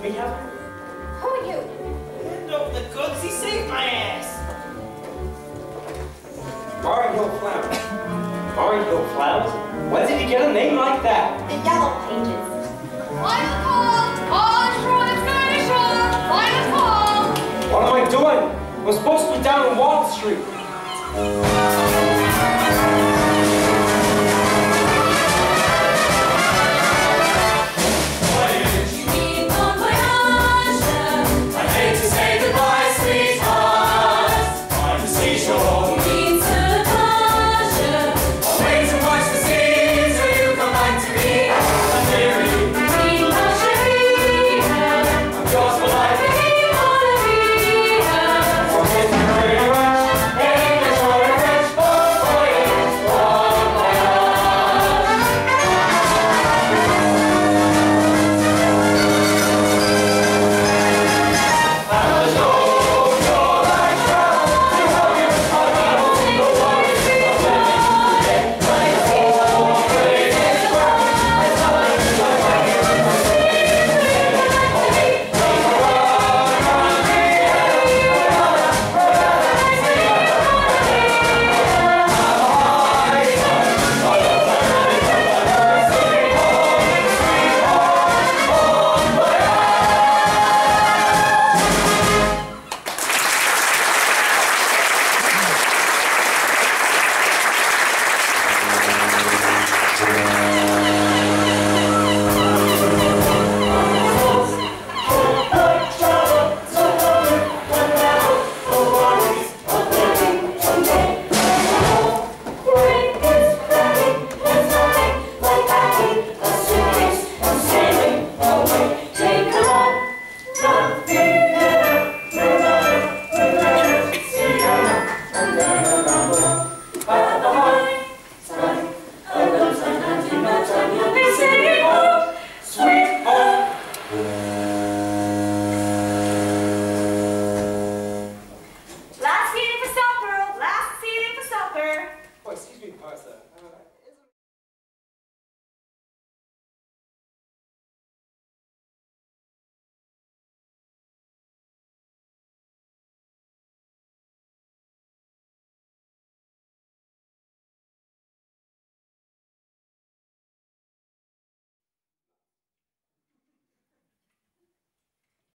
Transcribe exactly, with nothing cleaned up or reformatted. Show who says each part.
Speaker 1: me have it?
Speaker 2: Who are you?
Speaker 1: Hand over the goods, he saved my ass! Barry Hill Flowers. Barry Hill Flowers? When did he get a name like that?
Speaker 2: The Yellow Pages.
Speaker 3: Final call! On-shore excavation! Final call!
Speaker 1: What am I doing? We're supposed to be down on Wall Street.